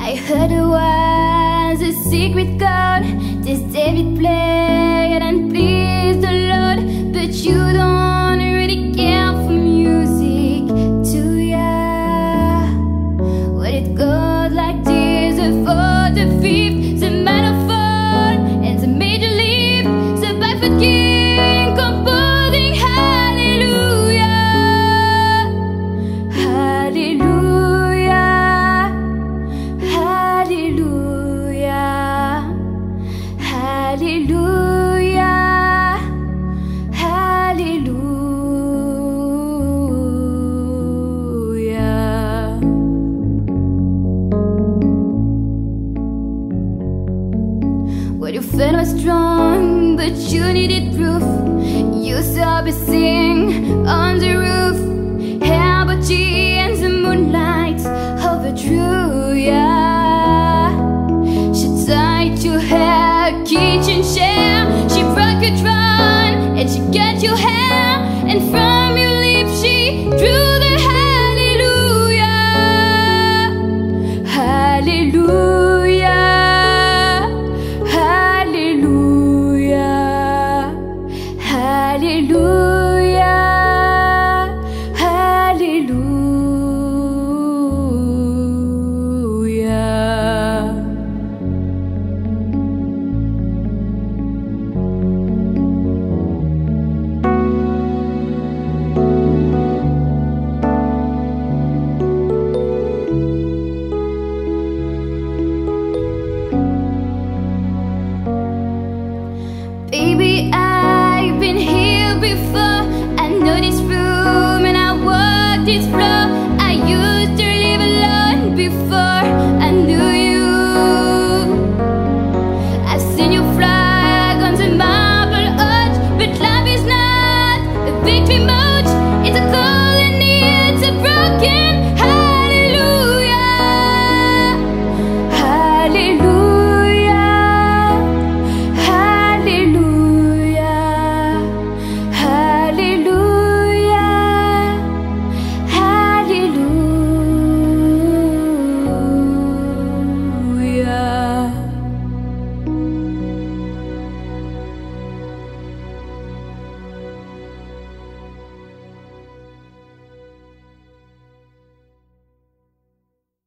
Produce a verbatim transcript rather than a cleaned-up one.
I heard it was a secret chord this David played and pleased the Lord, but you don't really care for music, do ya? Well, it goes like this: the fourth, the fifth, the minor fourth, and the major lift, the barefoot king composing hallelujah, hallelujah, hallelujah, hallelujah, hallelujah. Well, your faith was strong, but you needed proof. You saw me sing on the roof, hair but tea and the moonlight overdrew ya. She tied to her kitchen chair, she broke a drum and she cut your hair, and from